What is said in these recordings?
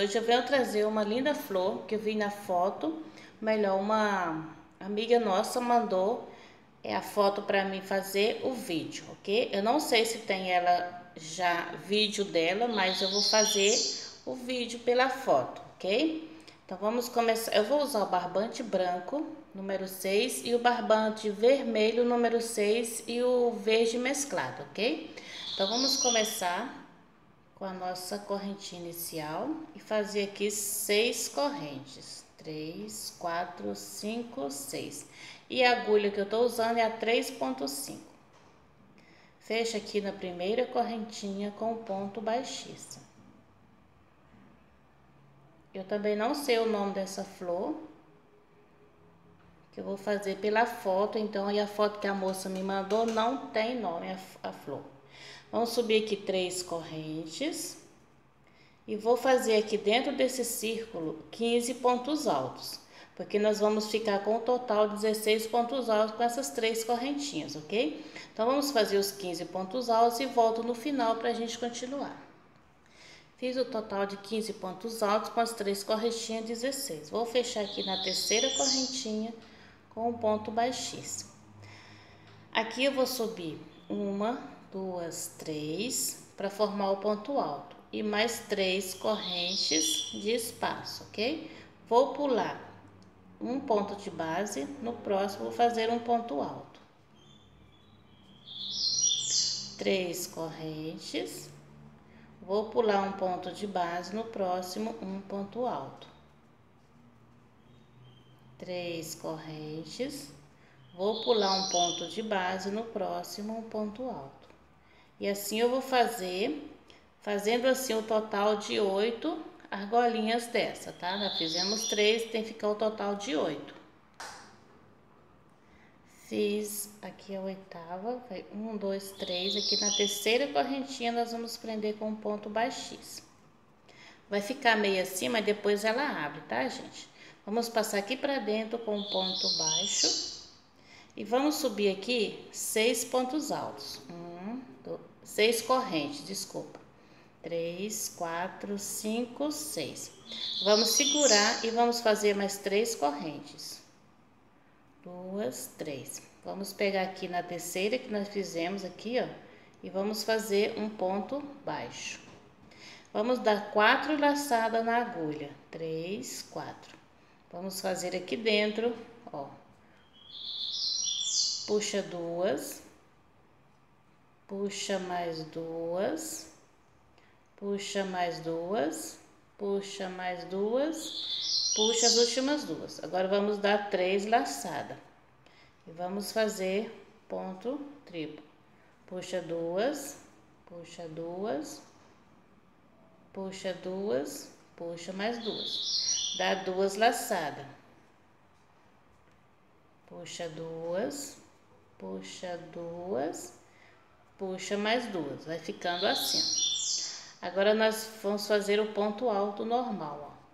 Hoje eu venho trazer uma linda flor que eu vi na foto, melhor, uma amiga nossa mandou a foto para mim fazer o vídeo, ok? Eu não sei se tem ela já vídeo dela, mas eu vou fazer o vídeo pela foto, ok? Então vamos começar. Eu vou usar o barbante branco, número 6, e o barbante vermelho, número 6, e o verde mesclado, ok? Então vamos começar com a nossa correntinha inicial e fazer aqui 6 correntes, 3, 4, 5, 6, e a agulha que eu tô usando é a 3,5. Fecha aqui na primeira correntinha com o ponto baixíssimo. Eu também não sei o nome dessa flor, que eu vou fazer pela foto, então aí a foto que a moça me mandou não tem nome a flor. Vamos subir aqui 3 correntes. E vou fazer aqui dentro desse círculo 15 pontos altos, porque nós vamos ficar com o total de 16 pontos altos com essas 3 correntinhas, ok? Então vamos fazer os 15 pontos altos e volto no final para a gente continuar. Fiz o total de 15 pontos altos com as 3 correntinhas, 16. Vou fechar aqui na terceira correntinha com um ponto baixíssimo. Aqui eu vou subir 1, 2, 3 para formar o ponto alto e mais 3 correntes de espaço, ok? Vou pular um ponto de base, no próximo vou fazer um ponto alto. 3 correntes, vou pular um ponto de base, no próximo um ponto alto. 3 correntes, vou pular um ponto de base, no próximo um ponto alto. E assim eu vou fazendo assim o total de 8 argolinhas dessa, tá? Já fizemos 3, tem que ficar o total de 8. Fiz aqui a oitava, vai 1, 2, 3, aqui na terceira correntinha nós vamos prender com um ponto baixíssimo. Vai ficar meio assim, mas depois ela abre, tá, gente? Vamos passar aqui pra dentro com um ponto baixo e vamos subir aqui 6 pontos altos. 6 correntes, desculpa. 3, 4, 5, 6. Vamos segurar e vamos fazer mais 3 correntes. 2, 3. Vamos pegar aqui na terceira que nós fizemos aqui, ó, e vamos fazer um ponto baixo. Vamos dar 4 laçadas na agulha. 3, 4. Vamos fazer aqui dentro, ó. Puxa 2. Puxa mais 2. Puxa mais 2. Puxa mais 2. Puxa as últimas 2. Agora vamos dar 3 laçadas. E vamos fazer ponto triplo. Puxa 2. Puxa 2. Puxa 2. Puxa mais 2. Dá 2 laçadas. Puxa 2. Puxa 2. Puxa mais 2. Vai ficando assim. Agora nós vamos fazer o ponto alto normal, ó.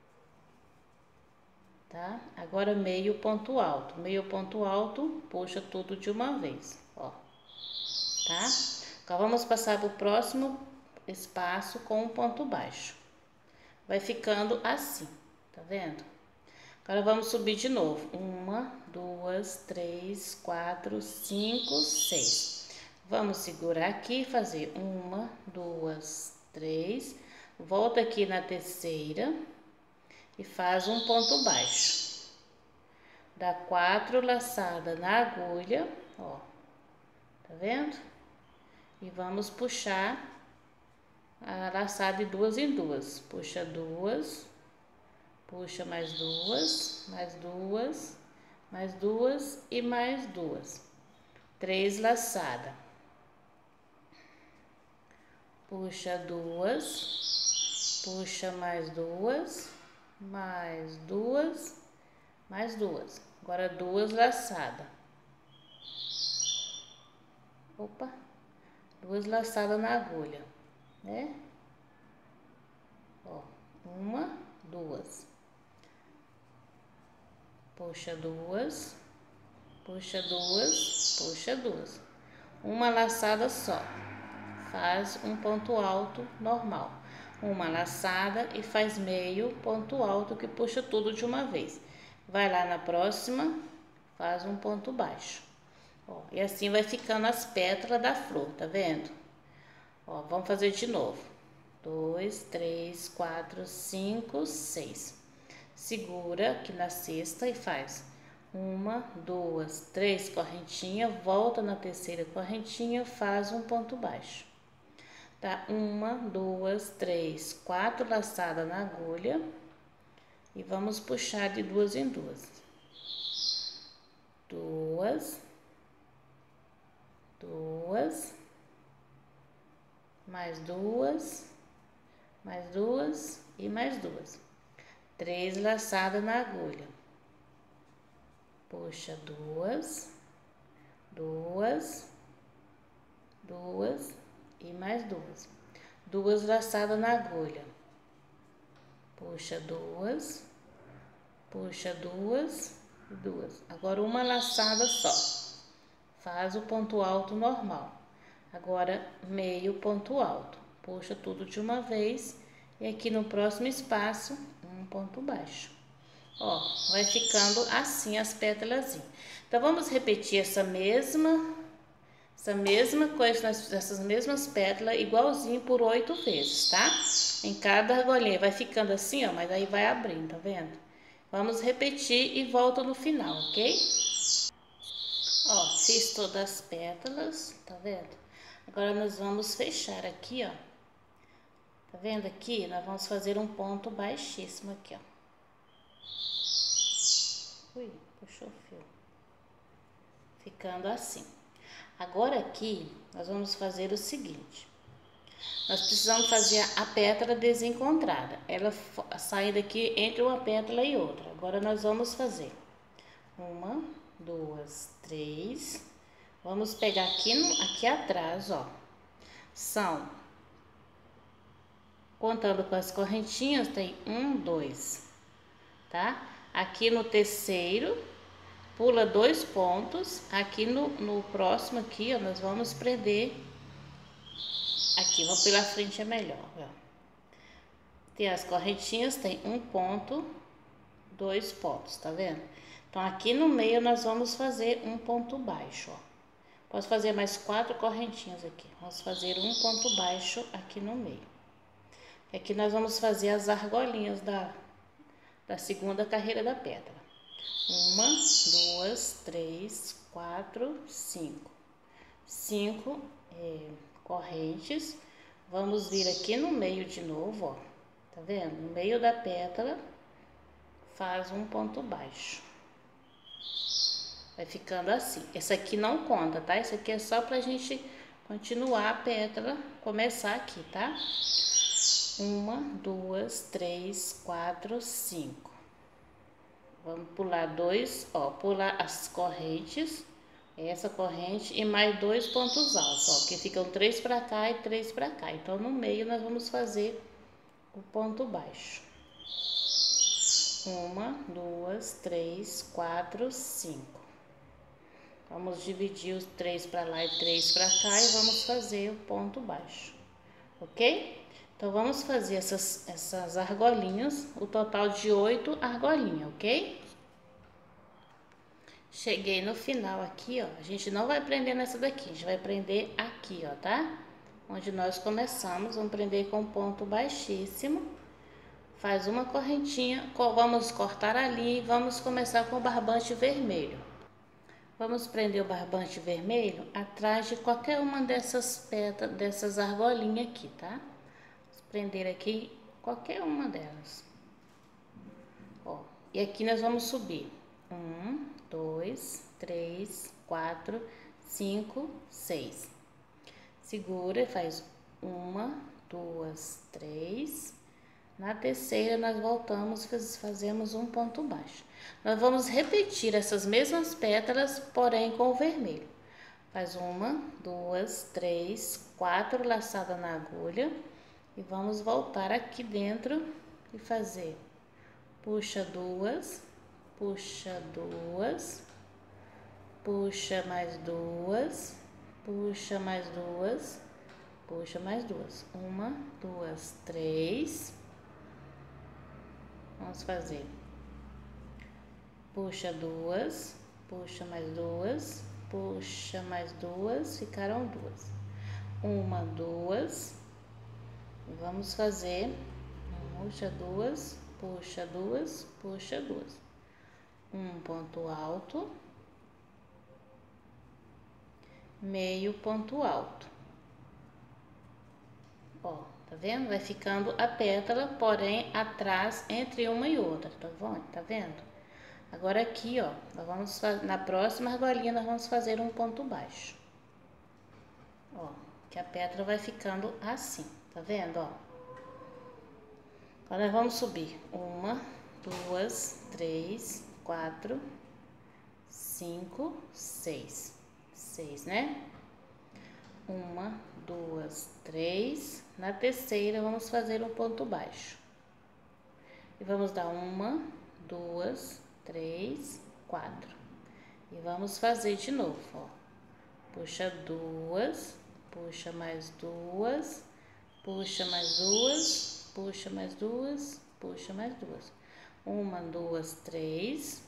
Tá? Agora meio ponto alto. Meio ponto alto, puxa tudo de uma vez, ó. Tá? Agora vamos passar para o próximo espaço com um ponto baixo. Vai ficando assim, tá vendo? Agora vamos subir de novo. 1, 2, 3, 4, 5, 6. Vamos segurar aqui e fazer 1, 2, 3. Volta aqui na terceira e faz um ponto baixo. Dá 4 laçadas na agulha, ó. Tá vendo? E vamos puxar a laçada de 2 em 2. Puxa 2, puxa mais 2, mais 2, mais 2 e mais 2. 3 laçadas. Puxa 2, puxa mais 2, mais 2, mais 2. Agora 2 laçadas. Opa! 2 laçadas na agulha, né? Ó, 1, 2. Puxa 2, puxa 2, puxa 2. Uma laçada só. Faz um ponto alto normal. uma laçada e faz meio ponto alto, que puxa tudo de uma vez. Vai lá na próxima, faz um ponto baixo. Ó, e assim vai ficando as pétalas da flor, tá vendo? Ó, vamos fazer de novo. 2, 3, 4, 5, 6. Segura aqui na sexta e faz uma, duas, três correntinhas, volta na terceira correntinha, faz um ponto baixo. Tá? Uma, duas, três, quatro laçadas na agulha e vamos puxar de duas em duas. Duas, duas, mais duas e mais duas. 3 laçadas na agulha. Puxa duas, duas, duas e mais duas. 2 laçadas na agulha. Puxa duas e duas. Agora uma laçada só. Faz o ponto alto normal. Agora meio ponto alto. Puxa tudo de uma vez e aqui no próximo espaço um ponto baixo. Ó, vai ficando assim as pétalas. Então vamos repetir essa mesma coisa, essas mesmas pétalas igualzinho por 8 vezes, tá? Em cada argolinha vai ficando assim, ó, mas aí vai abrindo, tá vendo? Vamos repetir e volta no final, ok? Ó, fiz todas as pétalas, tá vendo? Agora nós vamos fechar aqui, ó. Tá vendo aqui? Nós vamos fazer um ponto baixíssimo aqui, ó. Ui, puxou o fio. Ficando assim. Agora aqui, nós vamos fazer o seguinte. Nós precisamos fazer a pétala desencontrada. Ela saindo aqui entre uma pétala e outra. Agora nós vamos fazer uma, duas, três. Vamos pegar aqui atrás, ó. São, contando com as correntinhas, tem 1, 2, tá? Aqui no terceiro, pula 2 pontos. Aqui no próximo aqui, ó, nós vamos prender. Aqui, vamos pela frente, é melhor, ó. Tem as correntinhas, tem 1 ponto, 2 pontos, tá vendo? Então, aqui no meio, nós vamos fazer um ponto baixo, ó. Posso fazer mais 4 correntinhas aqui. Vamos fazer um ponto baixo aqui no meio. Aqui nós vamos fazer as argolinhas da segunda carreira da pétala. 1, 2, 3, 4, 5. 5 correntes. Vamos vir aqui no meio de novo, ó. Tá vendo? No meio da pétala, faz um ponto baixo. Vai ficando assim. Essa aqui não conta, tá? Isso aqui é só pra gente continuar a pétala, começar aqui, tá? 1, 2, 3, 4, 5. Vamos pular 2, ó, pular as correntes, essa corrente e mais 2 pontos altos, ó, que ficam 3 pra cá e 3 pra cá. Então, no meio, nós vamos fazer o ponto baixo. 1, 2, 3, 4, 5. Vamos dividir os 3 para lá e 3 para cá e vamos fazer o ponto baixo, ok? Então, vamos fazer essas argolinhas, o total de 8 argolinhas, ok? Cheguei no final aqui, ó, a gente não vai prender nessa daqui, a gente vai prender aqui, ó, tá? Onde nós começamos, vamos prender com ponto baixíssimo. Faz uma correntinha, vamos cortar ali e vamos começar com o barbante vermelho. Vamos prender o barbante vermelho atrás de qualquer uma dessas argolinhas aqui, tá? Vamos prender aqui qualquer uma delas. Ó, e aqui nós vamos subir 1, 2, 3, 4, 5, 6. Segura e faz 1, 2, 3. Na terceira, nós voltamos, fazemos um ponto baixo. Nós vamos repetir essas mesmas pétalas, porém com o vermelho. Faz 1, 2, 3, 4 laçadas na agulha. E vamos voltar aqui dentro e fazer. Puxa 2, puxa 2, puxa mais 2, puxa mais 2, puxa mais duas. Uma, duas, três. Vamos fazer. Puxa duas, puxa mais duas, puxa mais duas, ficaram duas. Uma, duas. Vamos fazer. Puxa duas, puxa duas, puxa duas. Um ponto alto. Meio ponto alto. Ó, tá vendo? Vai ficando a pétala, porém atrás entre uma e outra, tá bom? Tá vendo? Agora aqui, ó, nós vamos na próxima argolinha nós vamos fazer um ponto baixo. Ó, que a pétala vai ficando assim, tá vendo, ó? Agora nós vamos subir uma, duas, três, quatro, cinco, seis. Seis, né? Uma, duas, três. Na terceira, vamos fazer um ponto baixo. E vamos dar uma, duas, três, quatro. E vamos fazer de novo, ó. Puxa duas, puxa mais duas, puxa mais duas, puxa mais duas, puxa mais duas. Uma, duas, três.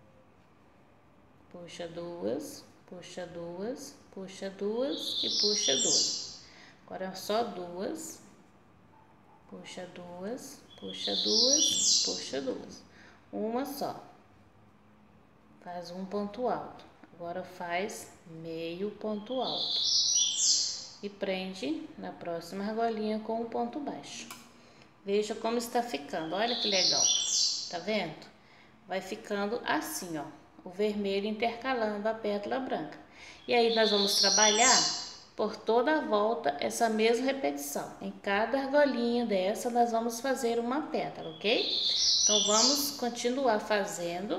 Puxa duas, puxa duas, puxa duas e puxa duas. Agora só duas, puxa duas, puxa duas, puxa duas. Uma só. Faz um ponto alto. Agora faz meio ponto alto. E prende na próxima argolinha com um ponto baixo. Veja como está ficando. Olha que legal. Tá vendo? Vai ficando assim, ó. O vermelho intercalando a pétala branca. E aí nós vamos trabalhar por toda a volta essa mesma repetição. Em cada argolinha dessa nós vamos fazer uma pétala, ok? Então vamos continuar fazendo,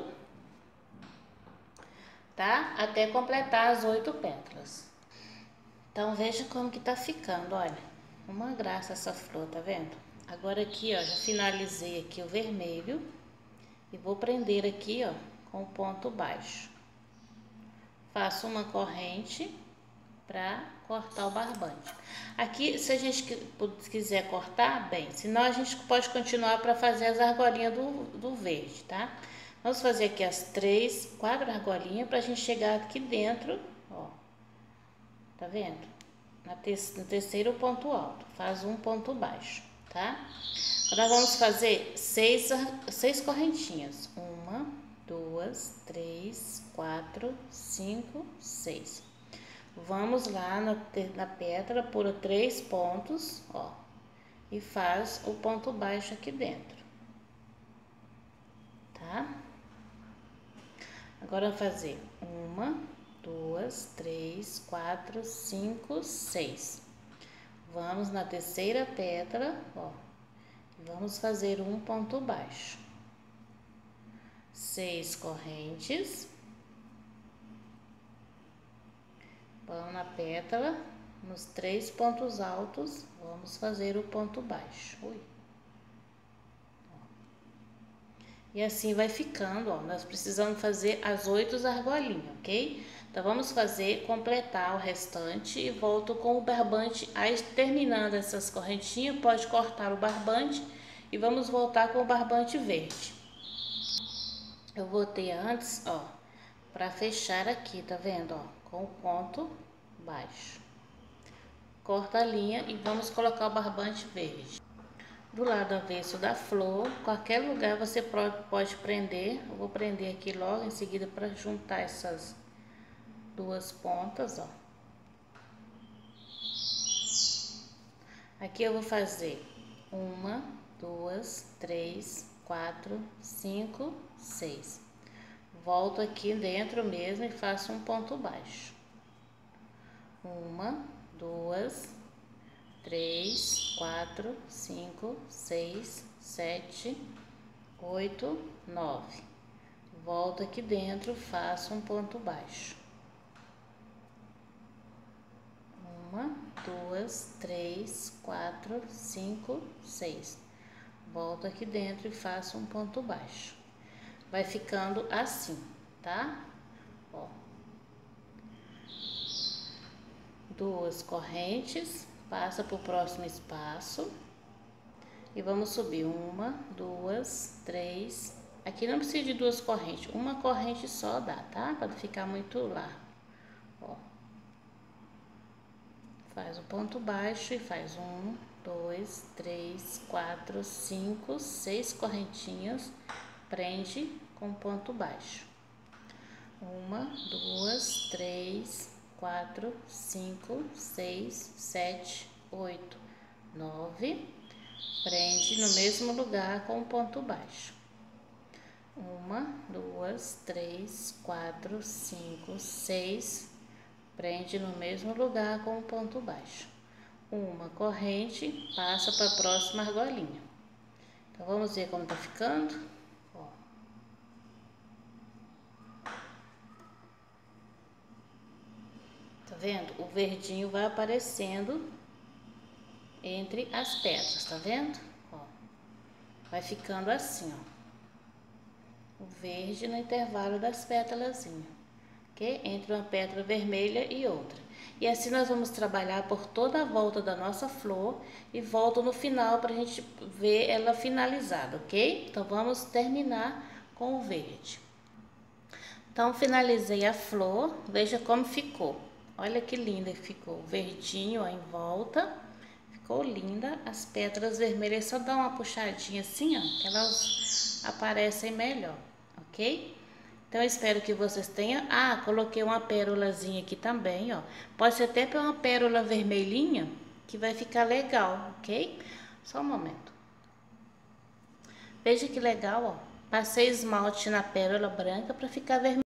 tá? Até completar as 8 pétalas. Então veja como que tá ficando, olha. Uma graça essa flor, tá vendo? Agora aqui, ó, já finalizei aqui o vermelho e vou prender aqui, ó, com ponto baixo. Faço uma corrente para cortar o barbante. Aqui, se a gente quiser cortar, bem, senão a gente pode continuar para fazer as argolinhas do verde, tá? Vamos fazer aqui as 4 argolinhas para a gente chegar aqui dentro, ó. Tá vendo? No terceiro ponto alto, faz um ponto baixo, tá? Agora vamos fazer 6 correntinhas. Uma, duas, três, quatro, cinco, seis. Vamos lá na pétala por 3 pontos, ó, e faz o ponto baixo aqui dentro, tá? Agora vou fazer uma, duas, três, quatro, cinco, seis. Vamos na terceira pétala, ó, e vamos fazer um ponto baixo. 6 correntes. Vamos na pétala, nos 3 pontos altos, vamos fazer o ponto baixo. Ui. E assim vai ficando, ó. Nós precisamos fazer as 8 argolinhas, ok? Então vamos fazer, completar o restante e volto com o barbante. Aí terminando essas correntinhas, pode cortar o barbante e vamos voltar com o barbante verde. Eu botei antes, ó, para fechar aqui, tá vendo, ó? Com o ponto baixo. Corta a linha e vamos colocar o barbante verde. Do lado avesso da flor, qualquer lugar você pode prender. Eu vou prender aqui logo em seguida para juntar essas 2 pontas, ó. Aqui eu vou fazer 1, 2, 3, 4, 5, 6. Volto aqui dentro mesmo e faço um ponto baixo. 1, 2, 3, 4, 5, 6, 7, 8, 9. Volto aqui dentro, faço um ponto baixo. 1, 2, 3, 4, 5, 6. Volto aqui dentro e faço um ponto baixo. Vai ficando assim, tá? Ó. 2 correntes, Passa pro próximo espaço. E vamos subir 1, 2, 3. Aqui não precisa de 2 correntes, uma corrente só dá, tá? Para não ficar muito largo. Ó. Faz o ponto baixo e faz 1, 2, 3, 4, 5, 6 correntinhas. Prende com ponto baixo. 1, 2, 3, 4, 5, 6, 7, 8, 9. Prende no mesmo lugar com ponto baixo. 1, 2, 3, 4, 5, 6. Prende no mesmo lugar com ponto baixo. Uma corrente, passa para a próxima argolinha. Então, vamos ver como tá ficando. Ó. Tá vendo? O verdinho vai aparecendo entre as pedras, tá vendo? Ó. Vai ficando assim, ó. O verde no intervalo das pétalazinhas, ok? Entre uma pétala vermelha e outra. E assim nós vamos trabalhar por toda a volta da nossa flor e volto no final para a gente ver ela finalizada, ok? Então vamos terminar com o verde. Então finalizei a flor, veja como ficou. Olha que linda que ficou, verdinho ó, em volta. Ficou linda, as pétalas vermelhas só dá uma puxadinha assim, ó, que elas aparecem melhor, ok? Então, eu espero que vocês tenham... Ah, coloquei uma pérolazinha aqui também, ó. Pode ser até uma pérola vermelhinha, que vai ficar legal, ok? Só um momento. Veja que legal, ó. Passei esmalte na pérola branca para ficar vermelha.